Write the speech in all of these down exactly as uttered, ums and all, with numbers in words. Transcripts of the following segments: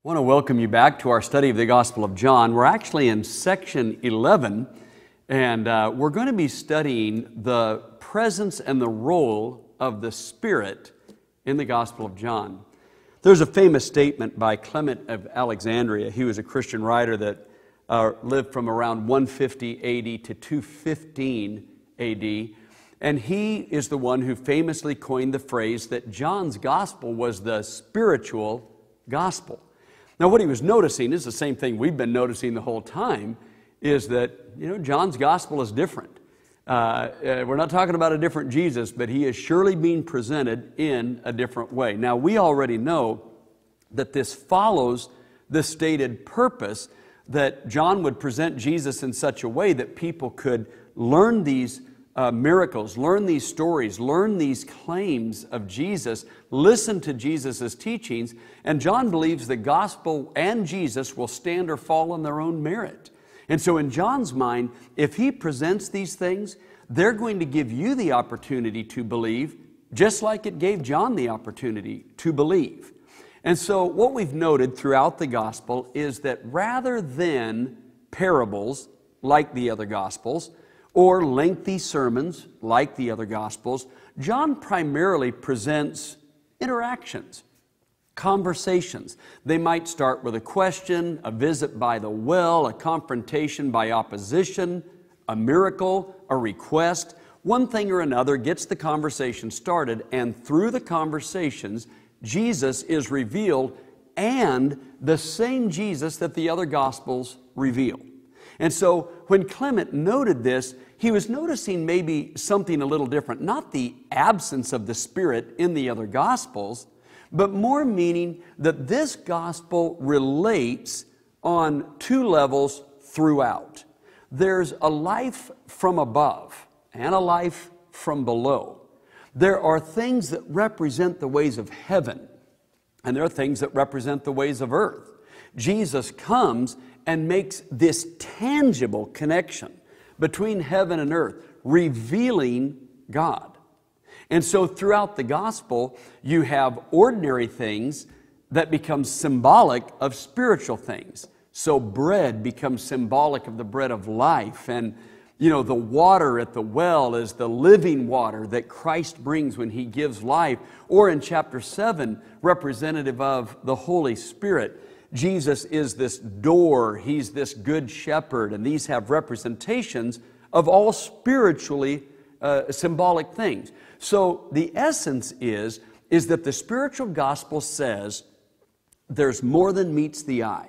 I want to welcome you back to our study of the Gospel of John. We're actually in section eleven, and uh, we're going to be studying the presence and the role of the Spirit in the Gospel of John. There's a famous statement by Clement of Alexandria. He was a Christian writer that uh, lived from around one fifty A D to two fifteen A D, and he is the one who famously coined the phrase that John's Gospel was the spiritual gospel. Now, what he was noticing is the same thing we've been noticing the whole time, is that, you know, John's gospel is different. Uh, uh, we're not talking about a different Jesus, but he is surely being presented in a different way. Now, we already know that this follows the stated purpose that John would present Jesus in such a way that people could learn these Uh, miracles, learn these stories, learn these claims of Jesus, listen to Jesus' teachings, and John believes the gospel and Jesus will stand or fall on their own merit. And so in John's mind, if he presents these things, they're going to give you the opportunity to believe, just like it gave John the opportunity to believe. And so what we've noted throughout the gospel is that rather than parables like the other gospels, or lengthy sermons like the other Gospels, John primarily presents interactions, conversations. They might start with a question, a visit by the well, a confrontation by opposition, a miracle, a request. One thing or another gets the conversation started, and through the conversations, Jesus is revealed, and the same Jesus that the other Gospels reveal. And so when Clement noted this, he was noticing maybe something a little different, not the absence of the Spirit in the other Gospels, but more meaning that this Gospel relates on two levels throughout. There's a life from above and a life from below. There are things that represent the ways of heaven, and there are things that represent the ways of earth. Jesus comes and makes this tangible connection between heaven and earth, revealing God. And so throughout the gospel, you have ordinary things that become symbolic of spiritual things. So bread becomes symbolic of the bread of life, and you know, the water at the well is the living water that Christ brings when He gives life. Or in chapter seven, representative of the Holy Spirit, Jesus is this door, He's this good shepherd, and these have representations of all spiritually uh, symbolic things. So the essence is, is that the spiritual gospel says there's more than meets the eye.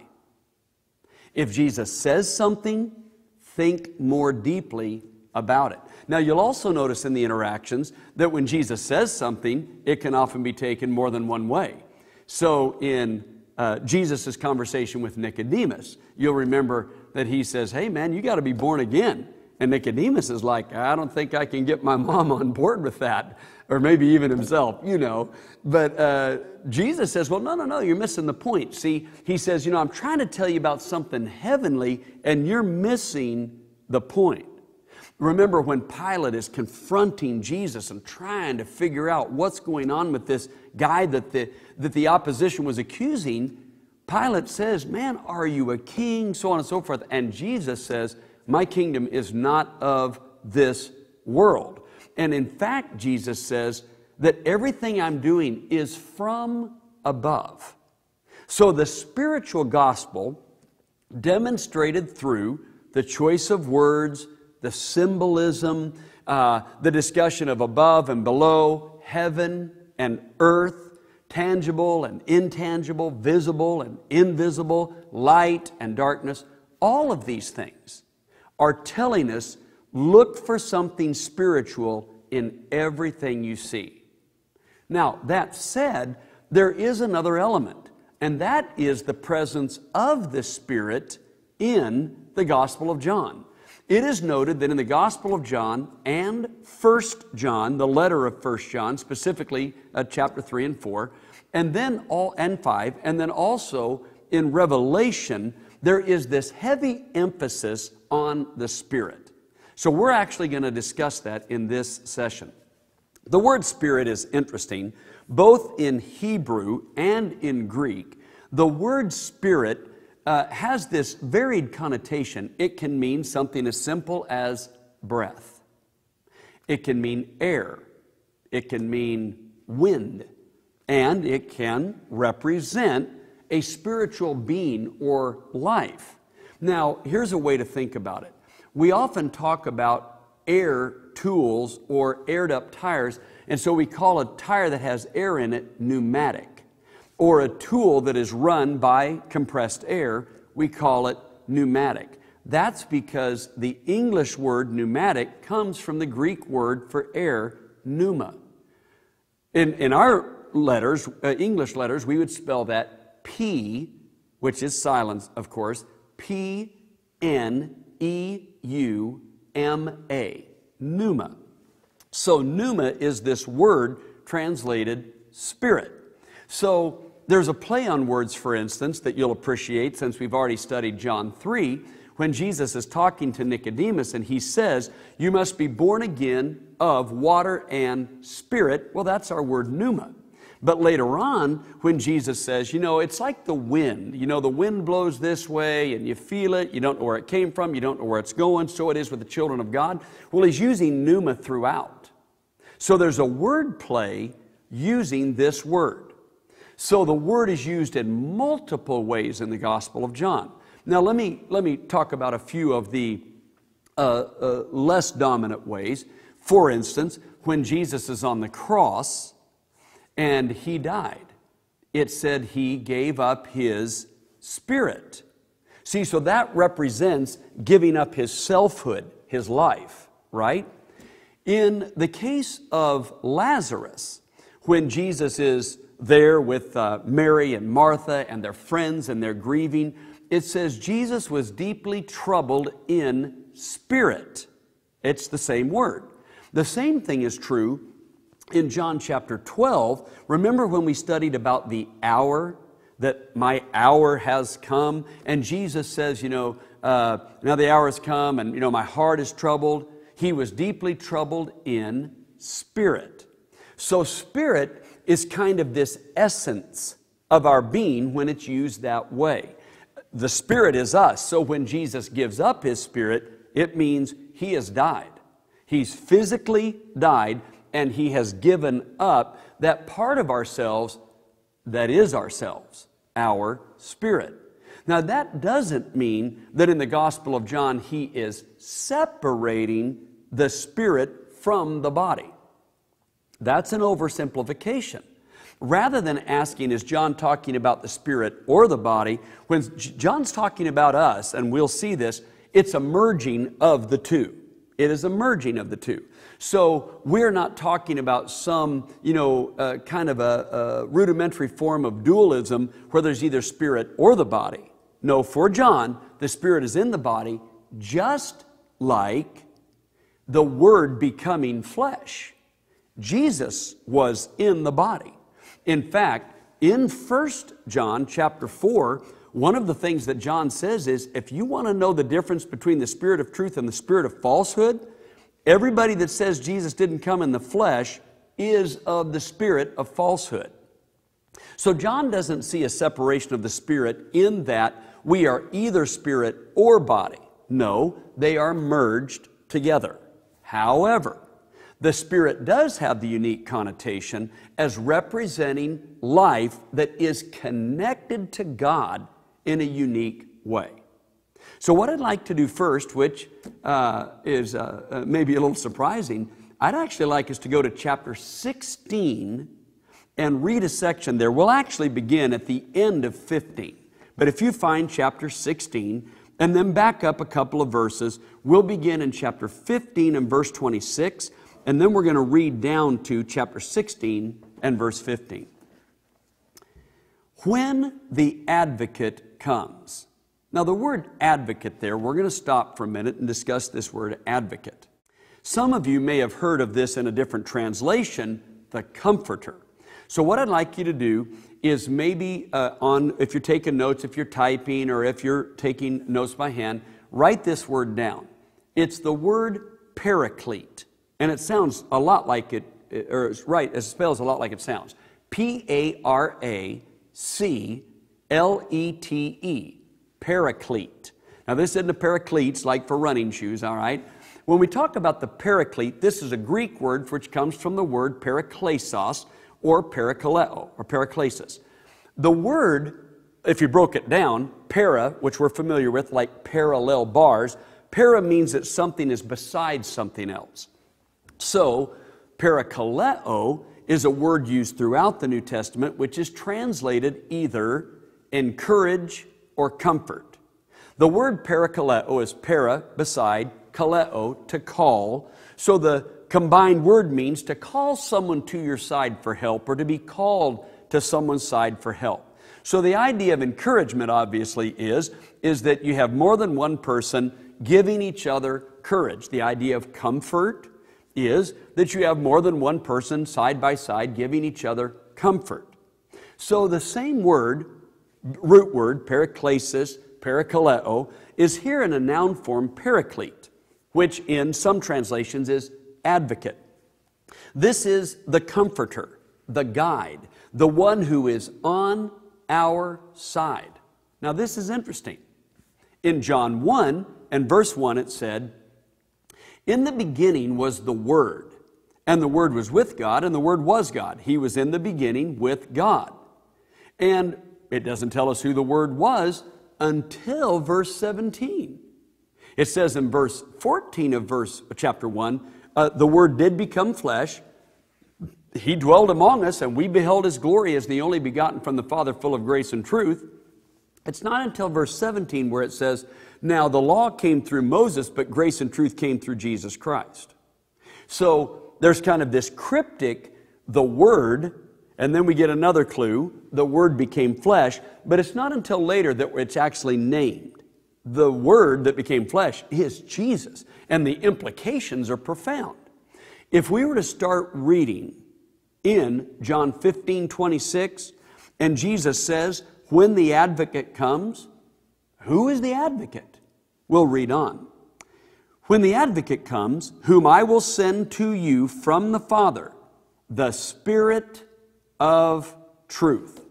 If Jesus says something, think more deeply about it. Now you'll also notice in the interactions that when Jesus says something, it can often be taken more than one way. So in Uh, Jesus' conversation with Nicodemus, you'll remember that he says, hey man, you got to be born again. And Nicodemus is like, I don't think I can get my mom on board with that. Or maybe even himself, you know. But uh, Jesus says, well, no, no, no, you're missing the point. See, he says, you know, I'm trying to tell you about something heavenly, and you're missing the point. Remember when Pilate is confronting Jesus and trying to figure out what's going on with this guy that the, that the opposition was accusing, Pilate says, man, are you a king? So on and so forth. And Jesus says, my kingdom is not of this world. And in fact, Jesus says that everything I'm doing is from above. So the spiritual gospel, demonstrated through the choice of words, the symbolism, uh, the discussion of above and below, heaven and earth, tangible and intangible, visible and invisible, light and darkness, all of these things are telling us, look for something spiritual in everything you see. Now, that said, there is another element, and that is the presence of the Spirit in the Gospel of John. It is noted that in the Gospel of John and First John, the letter of First John, specifically uh, chapter three and four, and then all and five, and then also in Revelation, there is this heavy emphasis on the Spirit. So we're actually going to discuss that in this session. The word Spirit is interesting, both in Hebrew and in Greek. The word spirit uh, has this varied connotation. It can mean something as simple as breath. It can mean air. It can mean wind. And it can represent a spiritual being or life. Now, here's a way to think about it. We often talk about air tools or aired up tires, and so we call a tire that has air in it pneumatic. Or a tool that is run by compressed air, we call it pneumatic. That's because the English word pneumatic comes from the Greek word for air, pneuma. In, in our letters, uh, English letters, we would spell that P, which is silence, of course, P N E U M A, pneuma. So pneuma is this word translated spirit. So there's a play on words, for instance, that you'll appreciate since we've already studied John three, when Jesus is talking to Nicodemus and he says, you must be born again of water and spirit. Well, that's our word pneuma. But later on, when Jesus says, you know, it's like the wind. You know, the wind blows this way and you feel it. You don't know where it came from. You don't know where it's going. So it is with the children of God. Well, he's using pneuma throughout. So there's a word play using this word. So the word is used in multiple ways in the Gospel of John. Now, let me, let me talk about a few of the uh, uh, less dominant ways. For instance, when Jesus is on the cross and he died, it said he gave up his spirit. See, so that represents giving up his selfhood, his life, right? In the case of Lazarus, when Jesus is there with uh, Mary and Martha and their friends and they're grieving, it says Jesus was deeply troubled in spirit. It's the same word. The same thing is true in John chapter twelve. Remember when we studied about the hour, that my hour has come, and Jesus says, you know, uh, now the hour has come and, you know, my heart is troubled. He was deeply troubled in spirit. So spirit is kind of this essence of our being when it's used that way. The spirit is us. So when Jesus gives up his spirit, it means he has died. He's physically died, and he has given up that part of ourselves that is ourselves, our spirit. Now that doesn't mean that in the Gospel of John he is separating the spirit from the body. That's an oversimplification. Rather than asking, is John talking about the spirit or the body, when John's talking about us, and we'll see this, it's a merging of the two. It is a merging of the two. So we're not talking about some, you know, uh, kind of a, a rudimentary form of dualism where there's either spirit or the body. No, for John, the spirit is in the body, just like the Word becoming flesh. Jesus was in the body. In fact, in First John chapter four, one of the things that John says is, if you want to know the difference between the spirit of truth and the spirit of falsehood, everybody that says Jesus didn't come in the flesh is of the spirit of falsehood. So John doesn't see a separation of the spirit in that we are either spirit or body. No, they are merged together. However, the spirit does have the unique connotation as representing life that is connected to God in a unique way. So what I'd like to do first, which uh, is uh, uh, maybe a little surprising, I'd actually like us to go to chapter sixteen and read a section there. We'll actually begin at the end of fifteen. But if you find chapter sixteen and then back up a couple of verses, we'll begin in chapter fifteen and verse twenty-six, and then we're going to read down to chapter sixteen and verse fifteen. When the advocate comes. Now the word advocate there, we're going to stop for a minute and discuss this word advocate. Some of you may have heard of this in a different translation, the comforter. So what I'd like you to do is maybe uh, on, if you're taking notes, if you're typing, or if you're taking notes by hand, write this word down. It's the word paraclete, and it sounds a lot like it, or it's right, it spells a lot like it sounds. P A R A C L E T E, paraclete. Now this isn't a paracletes like for running shoes, all right? When we talk about the paraclete, this is a Greek word which comes from the word paraklesos or parakaleo or paraklesis. The word, if you broke it down, para, which we're familiar with like parallel bars, para means that something is beside something else. So parakaleo is a word used throughout the New Testament which is translated either encourage or comfort. The word parakaleo is para, beside, kaleo, to call. So the combined word means to call someone to your side for help or to be called to someone's side for help. So the idea of encouragement obviously is, is that you have more than one person giving each other courage. The idea of comfort is that you have more than one person side by side giving each other comfort. So the same word, root word, paraklesis, parakaleo, is here in a noun form, paraclete, which in some translations is advocate. This is the comforter, the guide, the one who is on our side. Now this is interesting. In John one and verse one it said, "In the beginning was the Word, and the Word was with God, and the Word was God. He was in the beginning with God." And it doesn't tell us who the Word was until verse seventeen. It says in verse fourteen of verse chapter one, uh, the Word did become flesh. He dwelled among us, and we beheld His glory as the only begotten from the Father, full of grace and truth. It's not until verse seventeen where it says, "Now the law came through Moses, but grace and truth came through Jesus Christ." So there's kind of this cryptic, the Word, and then we get another clue, the Word became flesh, but it's not until later that it's actually named. The Word that became flesh is Jesus, and the implications are profound. If we were to start reading in John fifteen twenty-six, and Jesus says, "When the advocate comes," who is the advocate? We'll read on. "When the advocate comes, whom I will send to you from the Father, the Spirit of truth,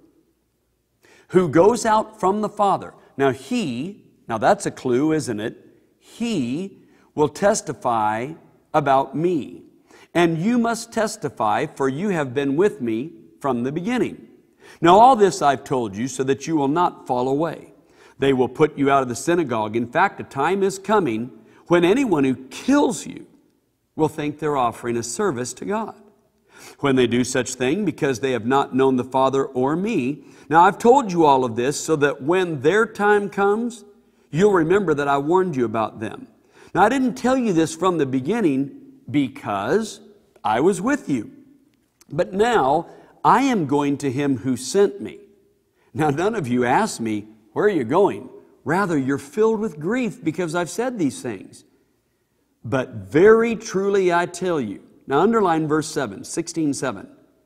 who goes out from the Father." Now He, now that's a clue, isn't it? He will testify about me. "And you must testify, for you have been with me from the beginning. Now all this I've told you so that you will not fall away. They will put you out of the synagogue. In fact, a time is coming when anyone who kills you will think they're offering a service to God. When they do such thing, because they have not known the Father or me. Now I've told you all of this so that when their time comes, you'll remember that I warned you about them. Now I didn't tell you this from the beginning because I was with you. But now I am going to Him who sent me. Now none of you asked me, 'Where are you going?' Rather, you're filled with grief because I've said these things. But very truly I tell you," now underline verse seven, sixteen seven,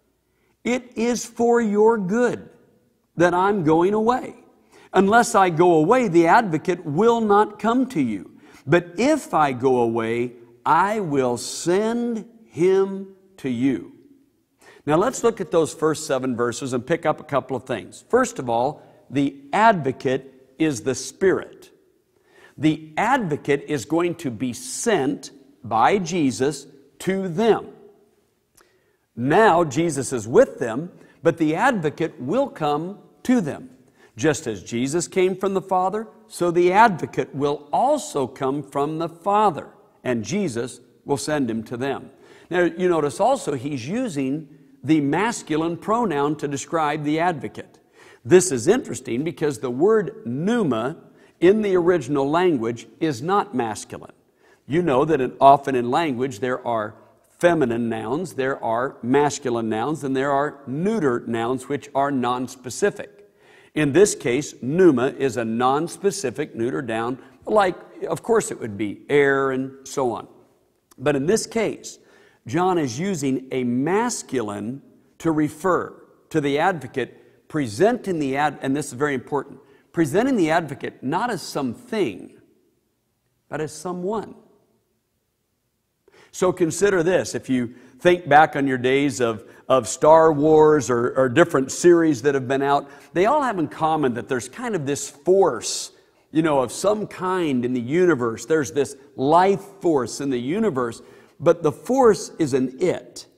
"it is for your good that I'm going away. Unless I go away, the advocate will not come to you. But if I go away, I will send Him to you." Now let's look at those first seven verses and pick up a couple of things. First of all, the advocate is the Spirit. The advocate is going to be sent by Jesus to them. Now Jesus is with them, but the advocate will come to them. Just as Jesus came from the Father, so the advocate will also come from the Father, and Jesus will send him to them. Now you notice also He's using the masculine pronoun to describe the advocate. This is interesting because the word pneuma in the original language is not masculine. You know that in, often in language there are feminine nouns, there are masculine nouns, and there are neuter nouns which are non-specific. In this case, pneuma is a non-specific neuter noun, like, of course it would be air and so on. But in this case, John is using a masculine to refer to the advocate, presenting the ad, and this is very important, presenting the advocate not as something, but as someone. So consider this. If you think back on your days of, of Star Wars or, or different series that have been out, they all have in common that there's kind of this force, you know, of some kind in the universe. There's this life force in the universe, but the force is an it.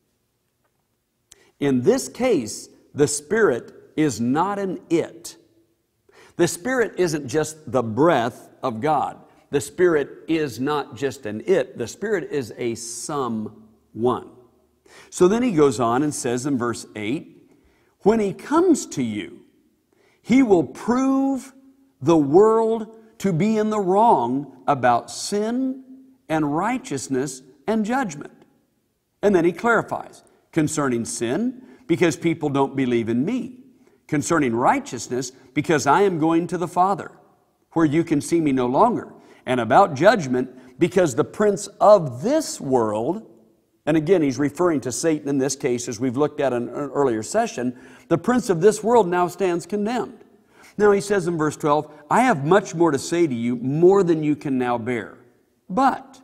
In this case, the Spirit is not an it. The Spirit isn't just the breath of God. The Spirit is not just an it. The Spirit is a someone. So then he goes on and says in verse eight, when he comes to you, he will prove the world to be in the wrong about sin and righteousness and judgment. And then he clarifies, concerning sin, because people don't believe in me. Concerning righteousness, because I am going to the Father, where you can see me no longer. And about judgment, because the prince of this world, and again he's referring to Satan in this case, as we've looked at in an earlier session, the prince of this world now stands condemned. Now he says in verse twelve, I have much more to say to you, more than you can now bear. But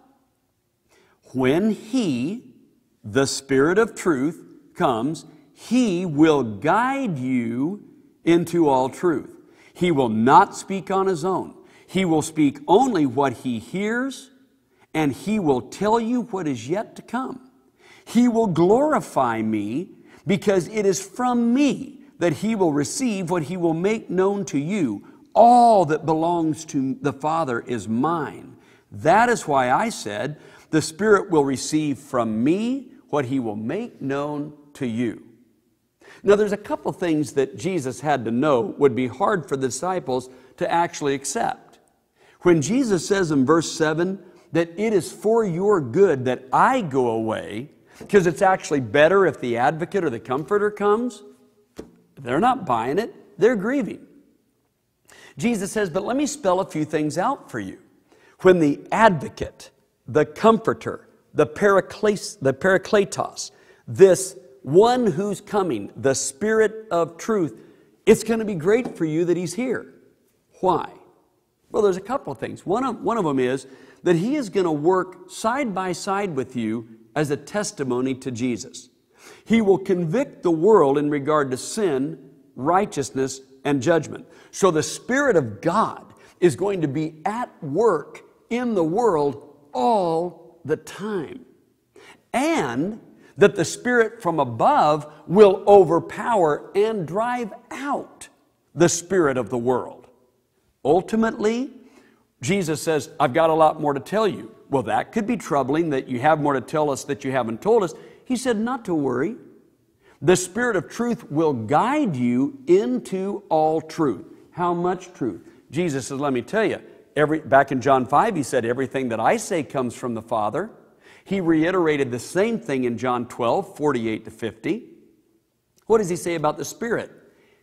when he, the Spirit of truth, comes, he will guide you into all truth. He will not speak on his own. He will speak only what he hears, and he will tell you what is yet to come. He will glorify me, because it is from me that he will receive what he will make known to you. All that belongs to the Father is mine. That is why I said, the Spirit will receive from me what he will make known to you. Now there's a couple things that Jesus had to know would be hard for the disciples to actually accept. When Jesus says in verse seven that it is for your good that I go away, because it's actually better if the advocate or the comforter comes, they're not buying it, they're grieving. Jesus says, but let me spell a few things out for you. When the advocate, the comforter, the parakletos, the parakletos, this one who's coming, the Spirit of truth, it's going to be great for you that he's here. Why? Well, there's a couple of things. One of, one of them is that he is going to work side by side with you as a testimony to Jesus. He will convict the world in regard to sin, righteousness, and judgment. So the Spirit of God is going to be at work in the world all the time. And that the Spirit from above will overpower and drive out the spirit of the world. Ultimately, Jesus says, I've got a lot more to tell you. Well, that could be troubling, that you have more to tell us that you haven't told us. He said, not to worry. The Spirit of truth will guide you into all truth. How much truth? Jesus says, let me tell you, every, back in John five, he said, everything that I say comes from the Father. He reiterated the same thing in John twelve, forty-eight to fifty. What does he say about the Spirit?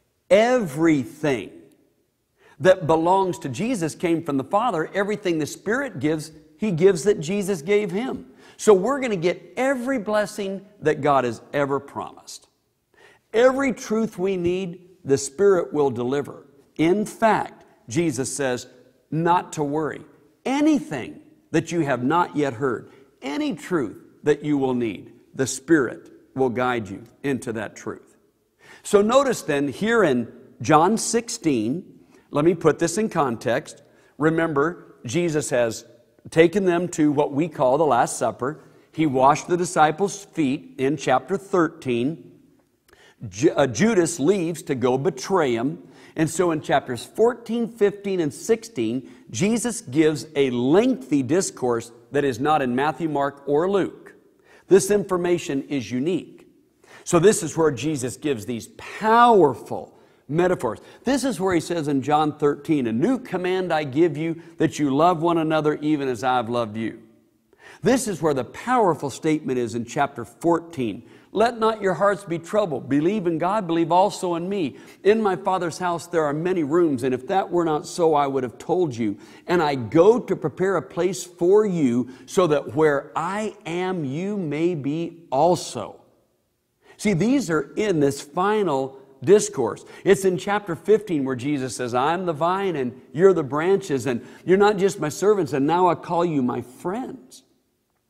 Everything that belongs to Jesus came from the Father. Everything the Spirit gives, he gives that Jesus gave him. So we're going to get every blessing that God has ever promised. Every truth we need, the Spirit will deliver. In fact, Jesus says, not to worry. Anything that you have not yet heard, any truth that you will need, the Spirit will guide you into that truth. So notice then here in John sixteen, let me put this in context. Remember, Jesus has taken them to what we call the Last Supper. He washed the disciples' feet in chapter thirteen. Ju- uh, Judas leaves to go betray him. And so in chapters fourteen, fifteen, and sixteen, Jesus gives a lengthy discourse that is not in Matthew, Mark, or Luke. This information is unique. So this is where Jesus gives these powerful metaphors. This is where he says in John thirteen, a new command I give you, that you love one another even as I've loved you. This is where the powerful statement is in chapter fourteen. Let not your hearts be troubled. Believe in God, believe also in me. In my Father's house there are many rooms, and if that were not so, I would have told you. And I go to prepare a place for you, so that where I am, you may be also. See, these are in this final discourse. It's in chapter fifteen where Jesus says, I'm the vine and you're the branches, and you're not just my servants, and now I call you my friends.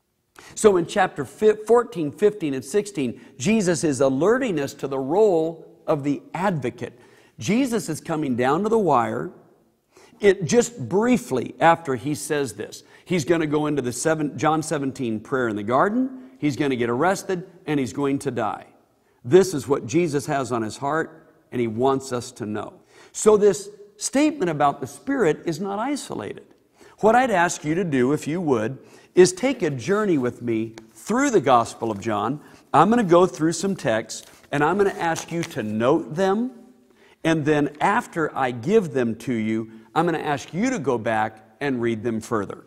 So in chapter fourteen, fifteen, and sixteen, Jesus is alerting us to the role of the advocate. Jesus is coming down to the wire. It just briefly after he says this, he's going to go into the seven, John seventeen prayer in the garden. He's going to get arrested and he's going to die. This is what Jesus has on his heart, and he wants us to know. So this statement about the Spirit is not isolated. What I'd ask you to do, if you would, is take a journey with me through the Gospel of John. I'm going to go through some texts, and I'm going to ask you to note them, and then after I give them to you, I'm going to ask you to go back and read them further.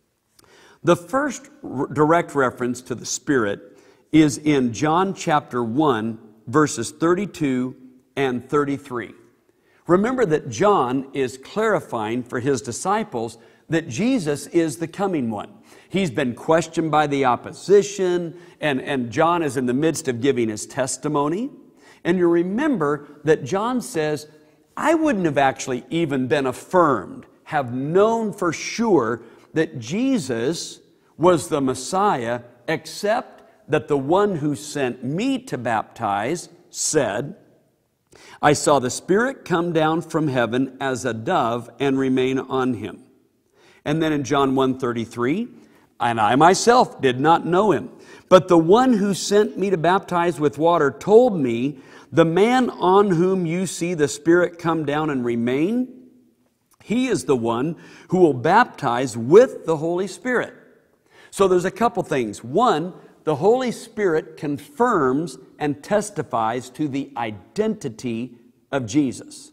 The first r- direct reference to the Spirit is in John chapter one, verses thirty-two and thirty-three. Remember that John is clarifying for his disciples that Jesus is the coming one. He's been questioned by the opposition, and, and John is in the midst of giving his testimony. And you remember that John says, I wouldn't have actually even been affirmed, have known for sure that Jesus was the Messiah, except that the one who sent me to baptize said, I saw the Spirit come down from heaven as a dove and remain on him. And then in John one thirty-three, and I myself did not know him, but the one who sent me to baptize with water told me, the man on whom you see the Spirit come down and remain, he is the one who will baptize with the Holy Spirit. So there's a couple things. One, the Holy Spirit confirms and testifies to the identity of Jesus.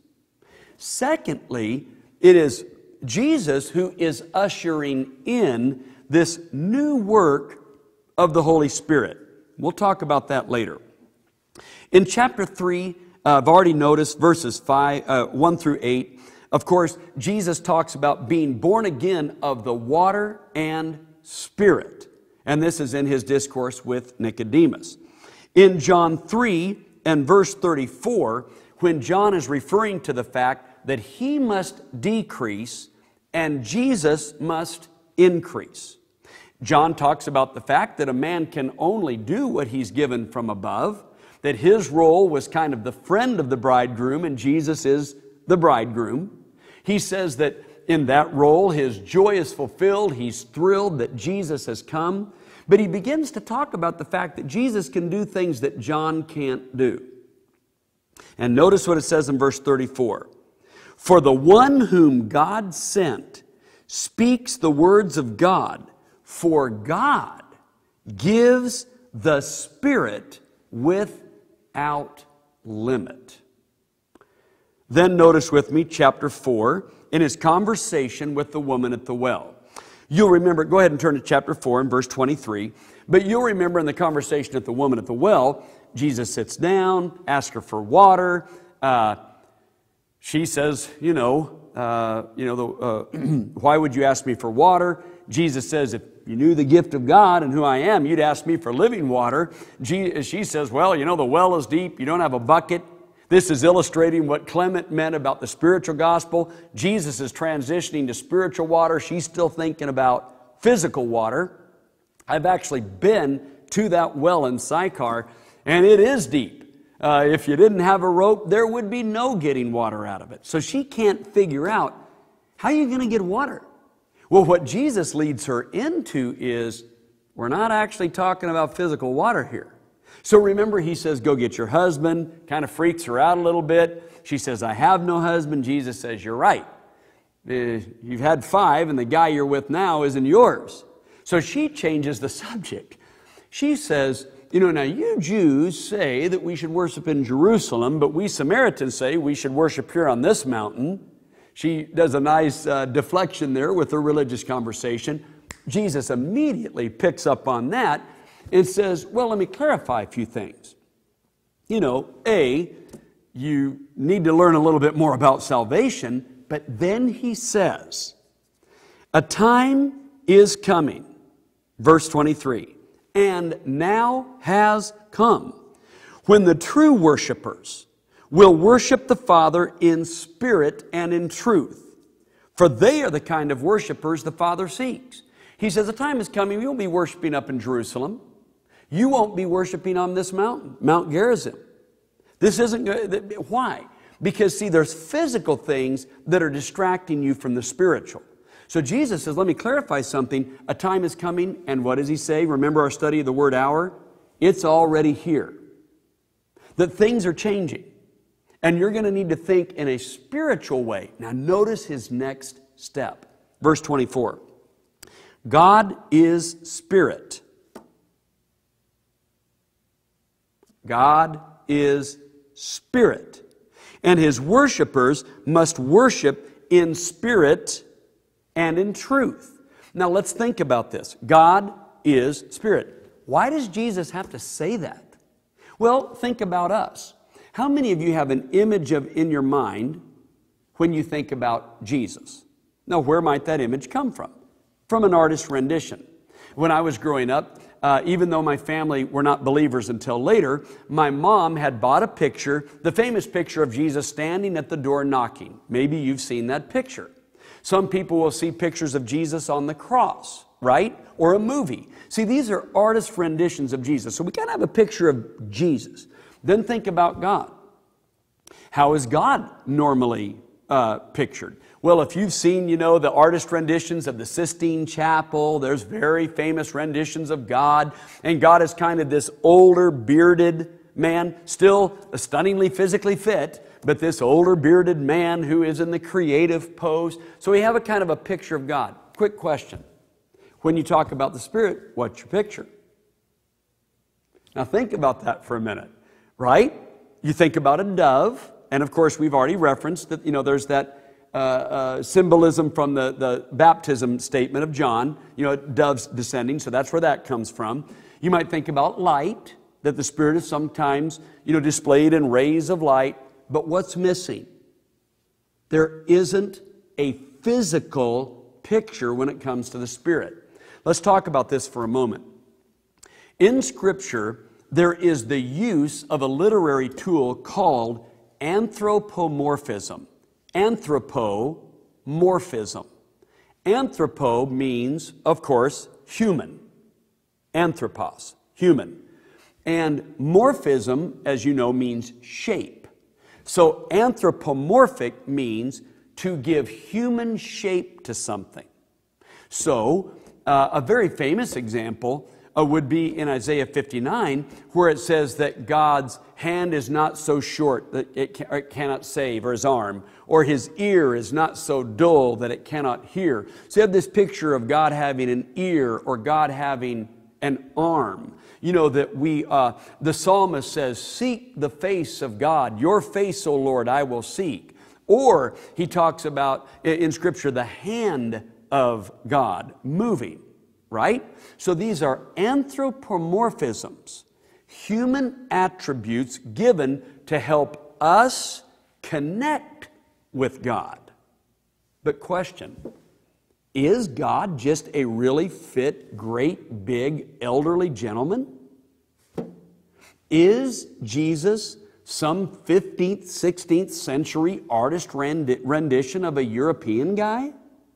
Secondly, it is Jesus who is ushering in this new work of the Holy Spirit. We'll talk about that later. In chapter three, uh, I've already noticed verses five, uh, one through eight. Of course, Jesus talks about being born again of the water and Spirit. And this is in his discourse with Nicodemus. In John three and verse thirty-four, when John is referring to the fact that he must decrease and Jesus must increase. John talks about the fact that a man can only do what he's given from above, that his role was kind of the friend of the bridegroom and Jesus is the bridegroom. He says that in that role, his joy is fulfilled. He's thrilled that Jesus has come. But he begins to talk about the fact that Jesus can do things that John can't do. And notice what it says in verse thirty-four. For the one whom God sent speaks the words of God, for God gives the Spirit without limit. Then notice with me chapter four, in his conversation with the woman at the well. You'll remember, go ahead and turn to chapter four and verse twenty-three. But you'll remember in the conversation at the woman at the well, Jesus sits down, asks her for water. Uh, she says, you know, uh, you know, the, uh, why would you ask me for water? Jesus says, if you knew the gift of God and who I am, you'd ask me for living water. She says, well, you know, the well is deep. You don't have a bucket. This is illustrating what Clement meant about the spiritual gospel. Jesus is transitioning to spiritual water. She's still thinking about physical water. I've actually been to that well in Sychar, and it is deep. Uh, if you didn't have a rope, there would be no getting water out of it. So she can't figure out, how are you going to get water? Well, what Jesus leads her into is, we're not actually talking about physical water here. So remember, he says, go get your husband. Kind of freaks her out a little bit. She says, I have no husband. Jesus says, you're right. Uh, you've had five, and the guy you're with now isn't yours. So she changes the subject. She says, you know, now you Jews say that we should worship in Jerusalem, but we Samaritans say we should worship here on this mountain. She does a nice uh, deflection there with her religious conversation. Jesus immediately picks up on that and says, well, let me clarify a few things. You know, A, you need to learn a little bit more about salvation, but then he says, a time is coming, verse twenty-three, and now has come, when the true worshipers will worship the Father in spirit and in truth, for they are the kind of worshipers the Father seeks. He says, a time is coming, you won't be worshiping up in Jerusalem. You won't be worshiping on this mountain, Mount Gerizim. This isn't good. Why? Because, see, there's physical things that are distracting you from the spiritual. So Jesus says, let me clarify something. A time is coming, and what does he say? Remember our study of the word hour? It's already here. That things are changing. And you're going to need to think in a spiritual way. Now notice his next step. Verse twenty-four. God is spirit. God is spirit. And his worshipers must worship in spirit and in truth. Now let's think about this. God is spirit. Why does Jesus have to say that? Well, think about us. How many of you have an image of in your mind when you think about Jesus? Now, where might that image come from? From an artist's rendition. When I was growing up, uh, even though my family were not believers until later, my mom had bought a picture, the famous picture of Jesus standing at the door knocking. Maybe you've seen that picture. Some people will see pictures of Jesus on the cross, right? Or a movie. See, these are artist renditions of Jesus. So we kind of have a picture of Jesus. Then think about God. How is God normally uh, pictured? Well, if you've seen, you know, the artist renditions of the Sistine Chapel, there's very famous renditions of God. And God is kind of this older, bearded man, still stunningly physically fit, but this older, bearded man who is in the creative pose. So we have a kind of a picture of God. Quick question. When you talk about the Spirit, what's your picture? Now think about that for a minute. Right? You think about a dove, and of course we've already referenced that, you know, there's that uh, uh, symbolism from the, the baptism statement of John, you know, doves descending, so that's where that comes from. You might think about light, that the Spirit is sometimes, you know, displayed in rays of light, but what's missing? There isn't a physical picture when it comes to the Spirit. Let's talk about this for a moment. In Scripture, there is the use of a literary tool called anthropomorphism. Anthropomorphism. Anthropo means, of course, human. Anthropos, human. And morphism, as you know, means shape. So anthropomorphic means to give human shape to something. So uh, a very famous example Uh, would be in Isaiah fifty-nine, where it says that God's hand is not so short that it, can, or it cannot save, or his arm, or his ear is not so dull that it cannot hear. So you have this picture of God having an ear, or God having an arm. You know that we, uh, the psalmist says, seek the face of God. Your face, O Lord, I will seek. Or he talks about, in Scripture, the hand of God moving. Right? So these are anthropomorphisms, human attributes given to help us connect with God. But question, is God just a really fit, great, big, elderly gentleman? Is Jesus some fifteenth, sixteenth century artist rendition of a European guy?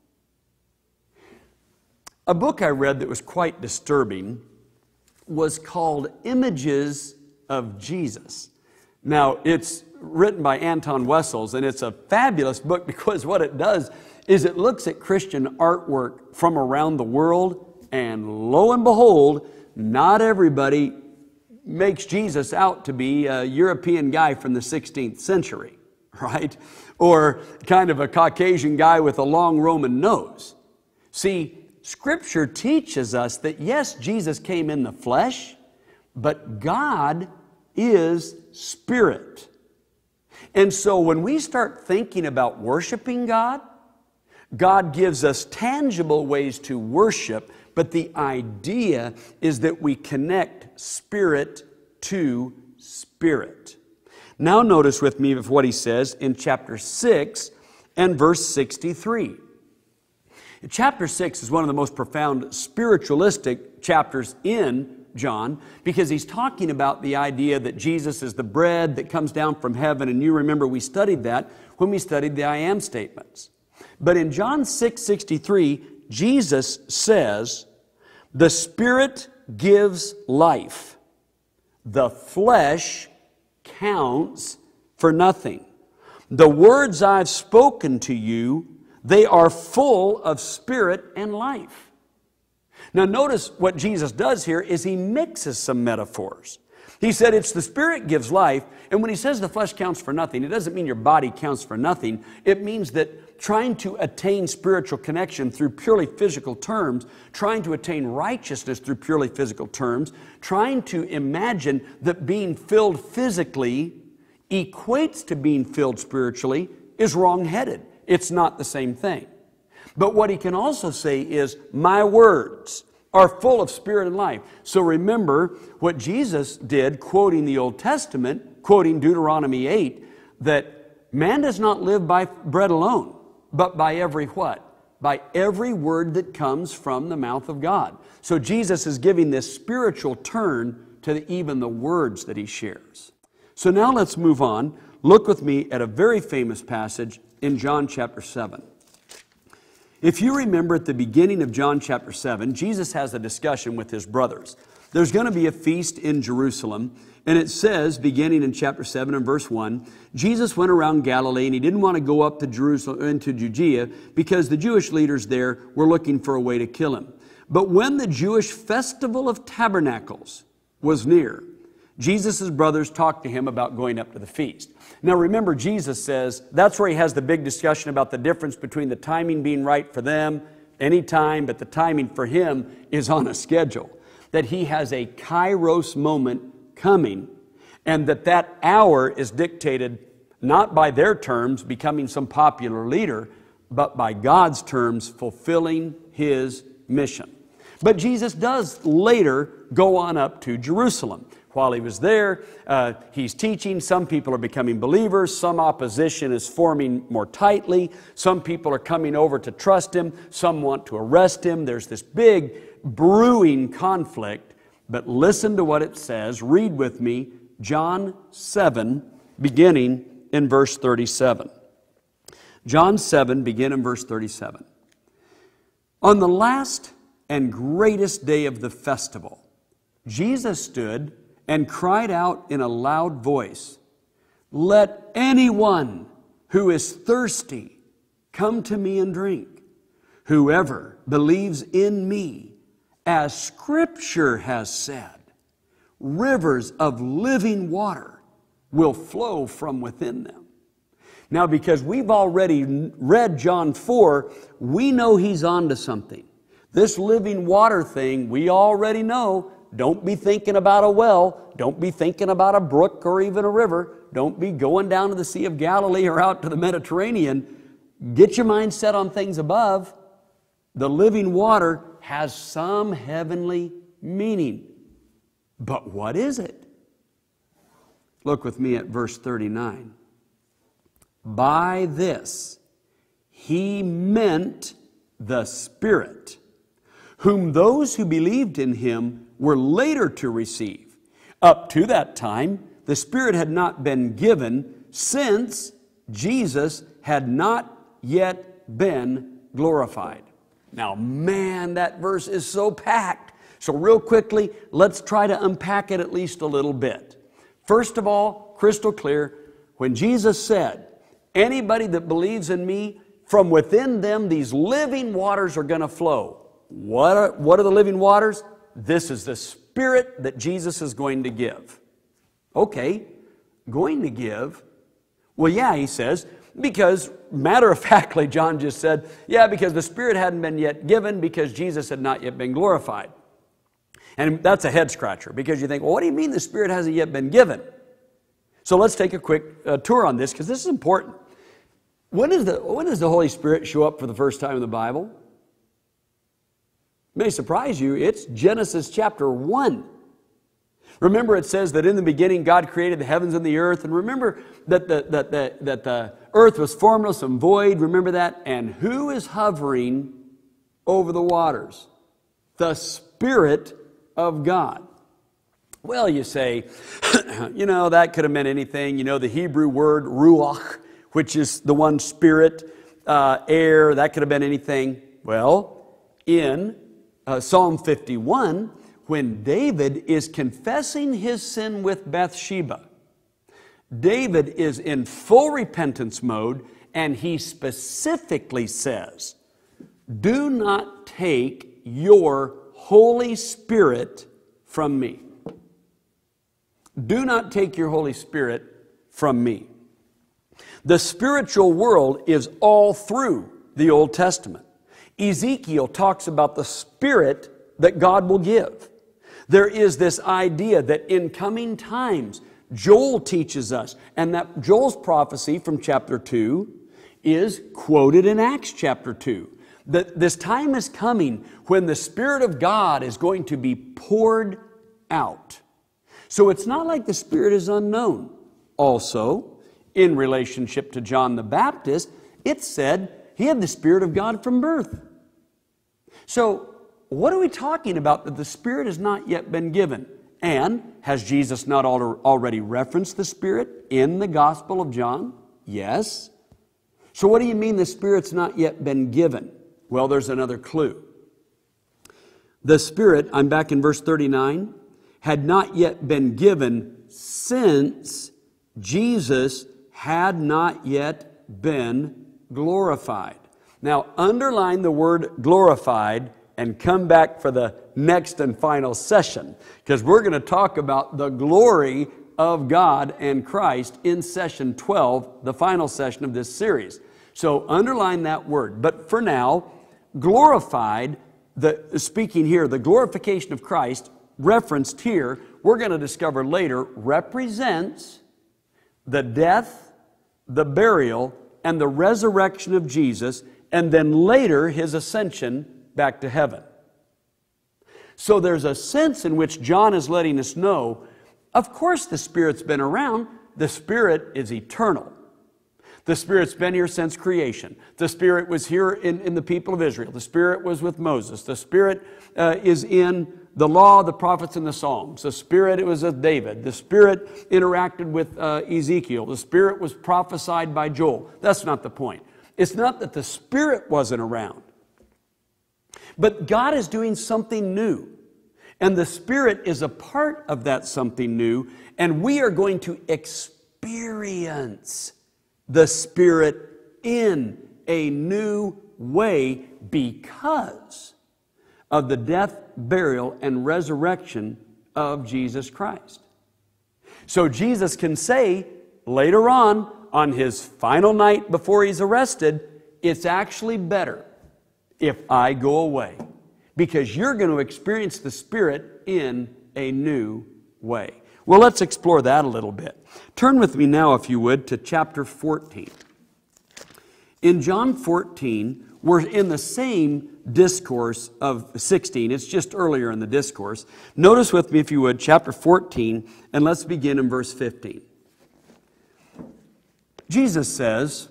A book I read that was quite disturbing was called Images of Jesus. Now, it's written by Anton Wessels, and it's a fabulous book because what it does is it looks at Christian artwork from around the world, and lo and behold, not everybody makes Jesus out to be a European guy from the sixteenth century, right? Or kind of a Caucasian guy with a long Roman nose. See, Scripture teaches us that yes, Jesus came in the flesh, but God is spirit. And so when we start thinking about worshiping God, God gives us tangible ways to worship, but the idea is that we connect spirit to spirit. Now notice with me what he says in chapter six and verse sixty-three. Chapter six is one of the most profound spiritualistic chapters in John because he's talking about the idea that Jesus is the bread that comes down from heaven, and you remember we studied that when we studied the I am statements. But in John six sixty-three, Jesus says, the Spirit gives life. The flesh counts for nothing. The words I've spoken to you, they are full of spirit and life. Now notice what Jesus does here is he mixes some metaphors. He said it's the Spirit gives life, and when he says the flesh counts for nothing, it doesn't mean your body counts for nothing. It means that trying to attain spiritual connection through purely physical terms, trying to attain righteousness through purely physical terms, trying to imagine that being filled physically equates to being filled spiritually is wrong-headed. It's not the same thing. But what he can also say is, my words are full of spirit and life. So remember what Jesus did, quoting the Old Testament, quoting Deuteronomy eight, that man does not live by bread alone, but by every what? By every word that comes from the mouth of God. So Jesus is giving this spiritual turn to the, even the words that he shares. So now let's move on. Look with me at a very famous passage in John chapter seven. If you remember at the beginning of John chapter seven, Jesus has a discussion with his brothers. There's going to be a feast in Jerusalem, and it says, beginning in chapter seven and verse one, Jesus went around Galilee, and he didn't want to go up to Jerusalem, into Judea, because the Jewish leaders there were looking for a way to kill him. But when the Jewish festival of tabernacles was near, Jesus' brothers talked to him about going up to the feast. Now remember, Jesus says, that's where he has the big discussion about the difference between the timing being right for them, any time, but the timing for him is on a schedule. That he has a kairos moment coming, and that that hour is dictated not by their terms, becoming some popular leader, but by God's terms, fulfilling his mission. But Jesus does later go on up to Jerusalem. While he was there, uh, he's teaching. Some people are becoming believers. Some opposition is forming more tightly. Some people are coming over to trust him. Some want to arrest him. There's this big brewing conflict. But listen to what it says. Read with me John seven, beginning in verse thirty-seven. John seven, begin in verse thirty-seven. On the last and greatest day of the festival, Jesus stood and cried out in a loud voice, "Let anyone who is thirsty come to me and drink. Whoever believes in me, as Scripture has said, rivers of living water will flow from within them." Now, because we've already read John four, we know he's on to something. This living water thing, we already know. Don't be thinking about a well. Don't be thinking about a brook or even a river. Don't be going down to the Sea of Galilee or out to the Mediterranean. Get your mind set on things above. The living water has some heavenly meaning. But what is it? Look with me at verse thirty-nine. By this he meant the Spirit, whom those who believed in him were later to receive. Up to that time, the Spirit had not been given, since Jesus had not yet been glorified. Now, man, that verse is so packed. So real quickly, let's try to unpack it at least a little bit. First of all, crystal clear, when Jesus said, anybody that believes in me, from within them these living waters are going to flow. What are, what are the living waters? This is the Spirit that Jesus is going to give. Okay, going to give? Well, yeah, he says, because matter-of-factly, John just said, yeah, because the Spirit hadn't been yet given because Jesus had not yet been glorified. And that's a head-scratcher, because you think, well, what do you mean the Spirit hasn't yet been given? So let's take a quick uh, tour on this, because this is important. When, is the, when does the Holy Spirit show up for the first time in the Bible? It may surprise you, it's Genesis chapter one. Remember, it says that in the beginning God created the heavens and the earth. And remember that the, that the, that the earth was formless and void. Remember that? And who is hovering over the waters? The Spirit of God. Well, you say, you know, that could have meant anything. You know, the Hebrew word ruach, which is the one spirit, uh, air, that could have been anything. Well, in uh, Psalm fifty-one, when David is confessing his sin with Bathsheba. David is in full repentance mode, and he specifically says, "Do not take your Holy Spirit from me." Do not take your Holy Spirit from me. The spiritual world is all through the Old Testament. Ezekiel talks about the Spirit that God will give. There is this idea that in coming times, Joel teaches us, and that Joel's prophecy from chapter two is quoted in Acts chapter two. That this time is coming when the Spirit of God is going to be poured out. So it's not like the Spirit is unknown. Also, in relationship to John the Baptist, it said he had the Spirit of God from birth. So what are we talking about that the Spirit has not yet been given? And has Jesus not already referenced the Spirit in the Gospel of John? Yes. So what do you mean the Spirit's not yet been given? Well, there's another clue. The Spirit, I'm back in verse thirty-nine, had not yet been given since Jesus had not yet been glorified. Now, underline the word glorified and come back for the next and final session, because we're going to talk about the glory of God and Christ in session twelve, the final session of this series. So underline that word. But for now, glorified, the, speaking here, the glorification of Christ, referenced here, we're going to discover later, represents the death, the burial, and the resurrection of Jesus, and then later His ascension back to heaven. So there's a sense in which John is letting us know, of course the Spirit's been around. The Spirit is eternal. The Spirit's been here since creation. The Spirit was here in, in the people of Israel. The Spirit was with Moses. The Spirit uh, is in the law, the prophets, and the Psalms. The Spirit, it was with David. The Spirit interacted with uh, Ezekiel. The Spirit was prophesied by Joel. That's not the point. It's not that the Spirit wasn't around. But God is doing something new. And the Spirit is a part of that something new. And we are going to experience the Spirit in a new way because of the death, burial, and resurrection of Jesus Christ. So Jesus can say later on, on His final night before He's arrested, it's actually better if I go away, because you're going to experience the Spirit in a new way. Well, let's explore that a little bit. Turn with me now, if you would, to chapter fourteen. In John fourteen, we're in the same discourse of sixteen. It's just earlier in the discourse. Notice with me, if you would, chapter fourteen, and let's begin in verse fifteen. Jesus says,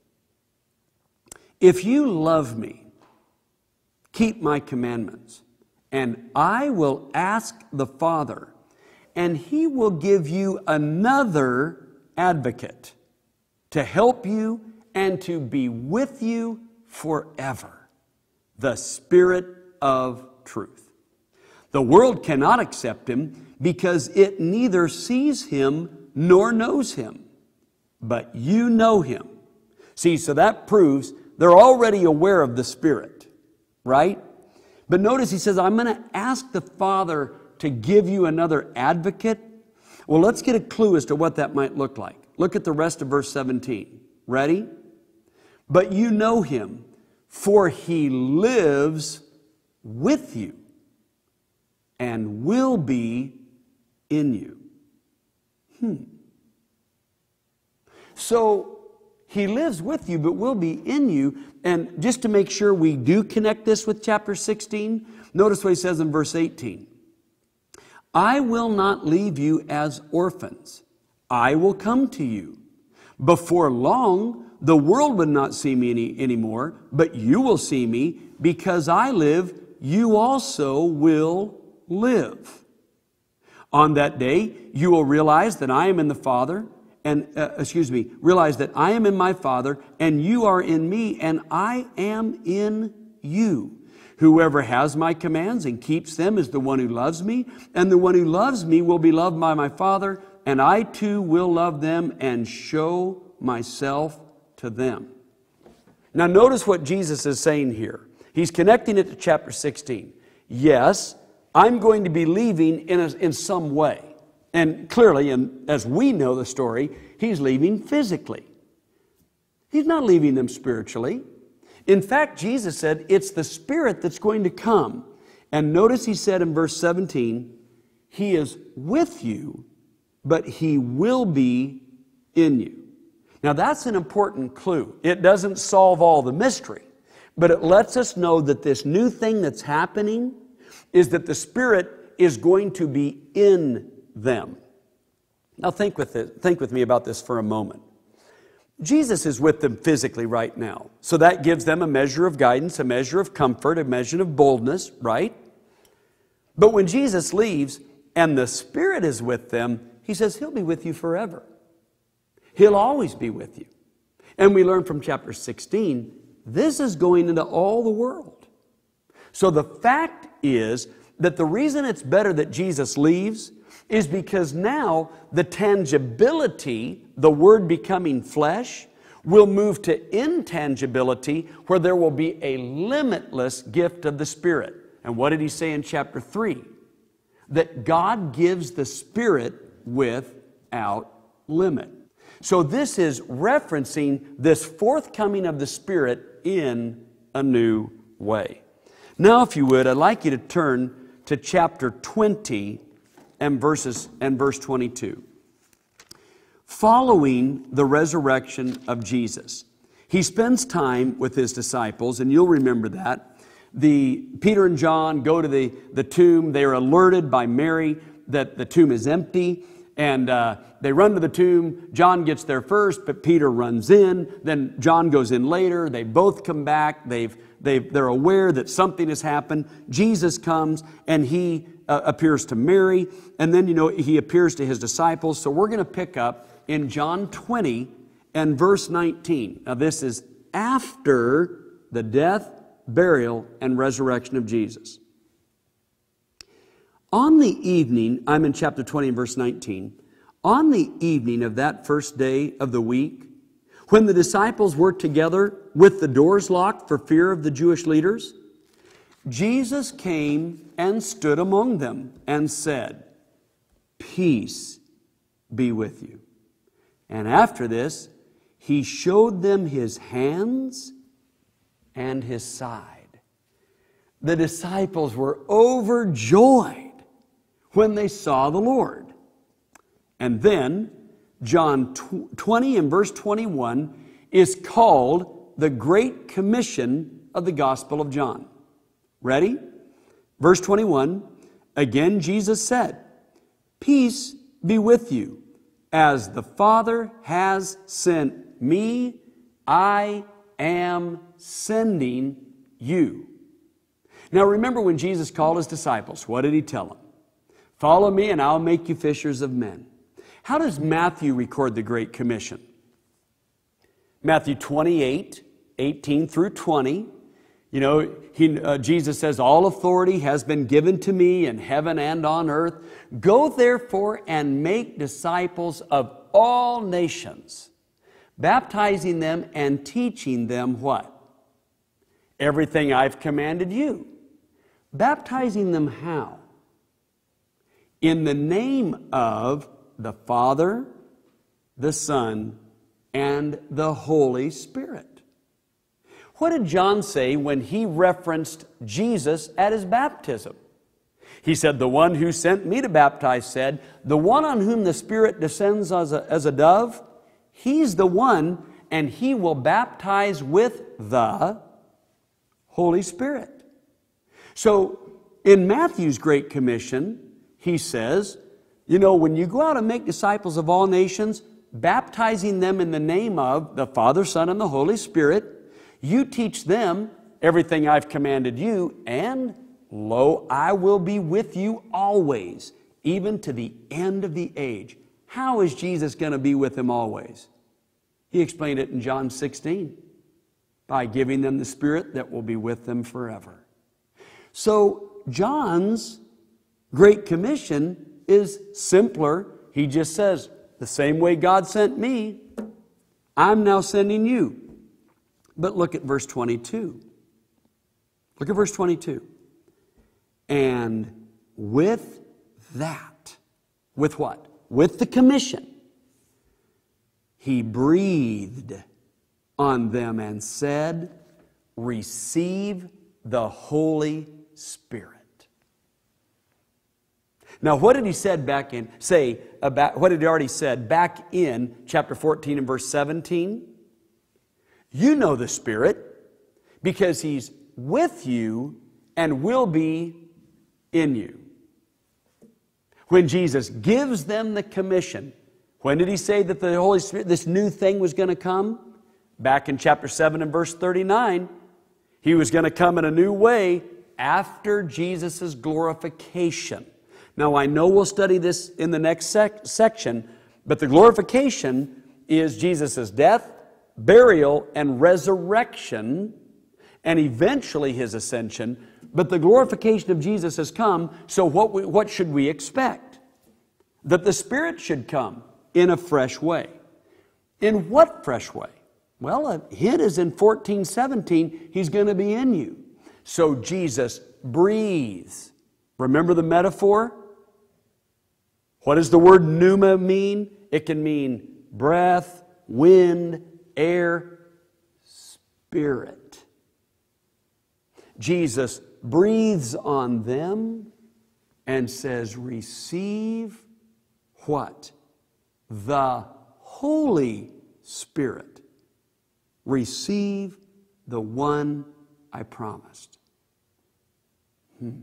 "If you love me, keep my commandments, and I will ask the Father, and He will give you another advocate to help you and to be with you forever, the Spirit of truth. The world cannot accept Him because it neither sees Him nor knows Him, but you know Him." See, so that proves they're already aware of the Spirit, right? But notice He says, I'm going to ask the Father to give you another advocate. Well, let's get a clue as to what that might look like. Look at the rest of verse seventeen. Ready? "But you know Him, for He lives with you and will be in you." Hmm. So He lives with you, but will be in you. And just to make sure we do connect this with chapter sixteen, notice what He says in verse eighteen. "I will not leave you as orphans. I will come to you. Before long, the world would not see me any anymore, but you will see me. Because I live, you also will live. On that day, you will realize that I am in the Father, and, uh, excuse me, realize that I am in my Father, and you are in me, and I am in you. Whoever has my commands and keeps them is the one who loves me, and the one who loves me will be loved by my Father, and I too will love them and show myself to them. Now notice what Jesus is saying here. He's connecting it to chapter sixteen. Yes, I'm going to be leaving in, a, in some way. And clearly, and as we know the story, He's leaving physically. He's not leaving them spiritually. In fact, Jesus said it's the Spirit that's going to come. And notice He said in verse seventeen, He is with you, but He will be in you. Now that's an important clue. It doesn't solve all the mystery, but it lets us know that this new thing that's happening is that the Spirit is going to be in them. Now think with it, think with me about this for a moment. Jesus is with them physically right now. So that gives them a measure of guidance, a measure of comfort, a measure of boldness, right? But when Jesus leaves and the Spirit is with them, He says He'll be with you forever. He'll always be with you. And we learn from chapter sixteen, this is going into all the world. So the fact is that the reason it's better that Jesus leaves is because now the tangibility, the Word becoming flesh, will move to intangibility where there will be a limitless gift of the Spirit. And what did He say in chapter three? That God gives the Spirit without limit. So this is referencing this forthcoming of the Spirit in a new way. Now, if you would, I'd like you to turn to chapter twenty and verses and verse twenty-two. Following the resurrection of Jesus, He spends time with His disciples, and you'll remember that. The Peter and John go to the, the tomb. They are alerted by Mary that the tomb is empty, and uh, they run to the tomb. John gets there first, but Peter runs in. Then John goes in later. They both come back. They've, they've, they're aware that something has happened. Jesus comes, and He uh, appears to Mary, and then, you know, He appears to His disciples. So we're going to pick up in John twenty and verse nineteen. Now this is after the death, burial, and resurrection of Jesus. On the evening, I'm in chapter twenty and verse nineteen. On the evening of that first day of the week, when the disciples were together with the doors locked for fear of the Jewish leaders, Jesus came and stood among them and said, "Peace be with you." And after this, He showed them His hands and His side. The disciples were overjoyed when they saw the Lord. And then, John twenty and verse twenty-one is called the Great Commission of the Gospel of John. Ready? Verse twenty-one, again Jesus said, "Peace be with you. As the Father has sent me, I am sending you." Now remember when Jesus called His disciples, what did He tell them? "Follow me and I'll make you fishers of men." How does Matthew record the Great Commission? Matthew twenty-eight, eighteen through twenty. You know, he, uh, Jesus says, "All authority has been given to me in heaven and on earth. Go therefore and make disciples of all nations, baptizing them and teaching them" what? "Everything I've commanded you." Baptizing them how? In the name of the Father, the Son, and the Holy Spirit. What did John say when he referenced Jesus at His baptism? He said, "The one who sent me to baptize said, the one on whom the Spirit descends as a, as a dove, He's the one, and He will baptize with the Holy Spirit." So in Matthew's Great Commission, he says, you know, when you go out and make disciples of all nations, baptizing them in the name of the Father, Son, and the Holy Spirit, you teach them everything I've commanded you, and lo, I will be with you always, even to the end of the age. How is Jesus going to be with them always? He explained it in John sixteen, by giving them the Spirit that will be with them forever. So John's Great Commission is simpler. He just says, the same way God sent me, I'm now sending you. But look at verse twenty-two. Look at verse twenty-two. And with that, with what? With the commission, He breathed on them and said, receive the Holy Spirit. Now, what did He said back in, say about, what had He already said back in chapter fourteen and verse seventeen? You know the Spirit because He's with you and will be in you. When Jesus gives them the commission, when did He say that the Holy Spirit, this new thing was going to come? Back in chapter seven and verse thirty-nine. He was going to come in a new way after Jesus' glorification. Now, I know we'll study this in the next sec- section, but the glorification is Jesus' death, burial, and resurrection, and eventually His ascension. But the glorification of Jesus has come, so what, we, what should we expect? That the Spirit should come in a fresh way. In what fresh way? Well, a hint is in fourteen seventeen, He's going to be in you. So Jesus breathes. Remember the metaphor? What does the word pneuma mean? It can mean breath, wind, air, spirit. Jesus breathes on them and says, receive what? The Holy Spirit. Receive the one I promised. Hmm.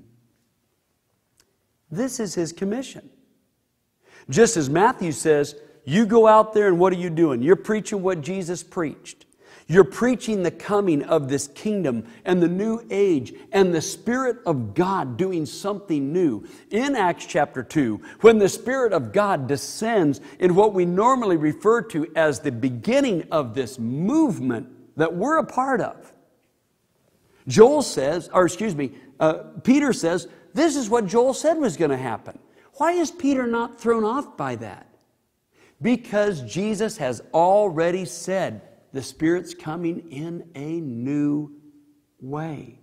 This is His commission. Just as Matthew says, you go out there and what are you doing? You're preaching what Jesus preached. You're preaching the coming of this kingdom and the new age and the Spirit of God doing something new. In Acts chapter two, when the Spirit of God descends in what we normally refer to as the beginning of this movement that we're a part of, Joel says, or excuse me, uh, Peter says, this is what Joel said was going to happen. Why is Peter not thrown off by that? Because Jesus has already said the Spirit's coming in a new way.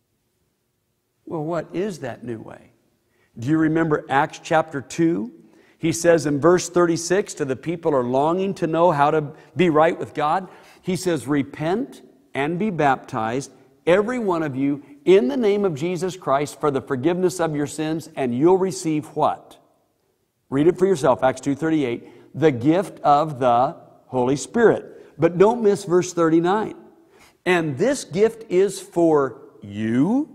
Well, what is that new way? Do you remember Acts chapter two? He says in verse thirty-six to the people who are longing to know how to be right with God, He says, repent and be baptized, every one of you, in the name of Jesus Christ for the forgiveness of your sins, and you'll receive what? Read it for yourself, Acts two thirty-eight. The gift of the Holy Spirit. But don't miss verse thirty-nine. And this gift is for you,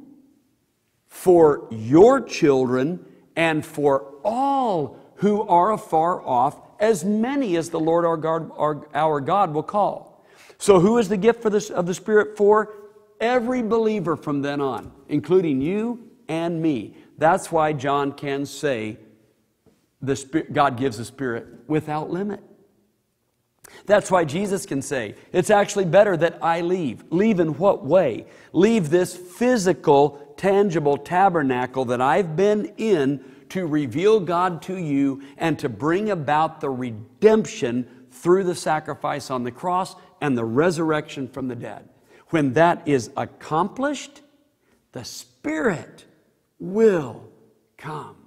for your children, and for all who are afar off, as many as the Lord our God, our, our God will call. So who is the gift for this, of the Spirit for? Every believer from then on, including you and me. That's why John can say the Spirit, God gives the Spirit without limit. That's why Jesus can say, it's actually better that I leave. Leave in what way? Leave this physical, tangible tabernacle that I've been in to reveal God to you and to bring about the redemption through the sacrifice on the cross and the resurrection from the dead. When that is accomplished, the Spirit will come.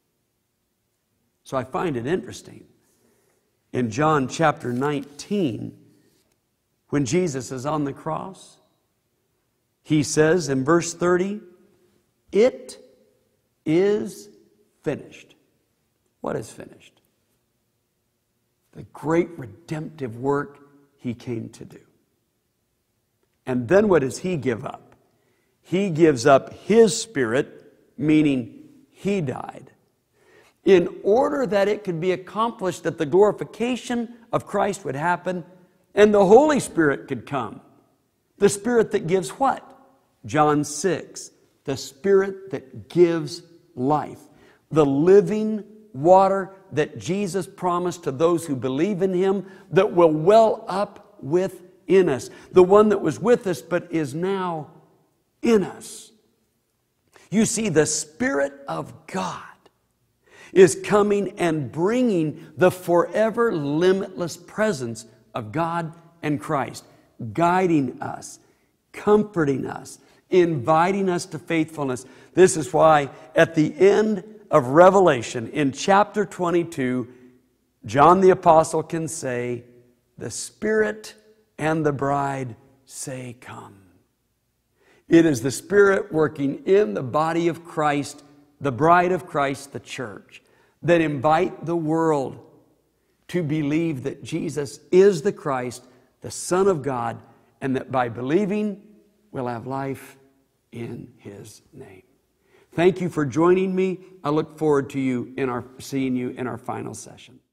So I find it interesting. In John chapter nineteen, when Jesus is on the cross, He says in verse thirty, it is finished. What is finished? The great redemptive work He came to do. And then what does He give up? He gives up His Spirit, meaning He died, in order that it could be accomplished that the glorification of Christ would happen and the Holy Spirit could come. The Spirit that gives what? John six, the Spirit that gives life. The living water that Jesus promised to those who believe in Him that will well up within us. The one that was with us but is now in us. You see, the Spirit of God is coming and bringing the forever limitless presence of God and Christ, guiding us, comforting us, inviting us to faithfulness. This is why at the end of Revelation, in chapter twenty-two, John the Apostle can say, the Spirit and the bride say, come. It is the Spirit working in the body of Christ, the bride of Christ, the church, that invite the world to believe that Jesus is the Christ, the Son of God, and that by believing, we'll have life in His name. Thank you for joining me. I look forward to you in our seeing you in our final session.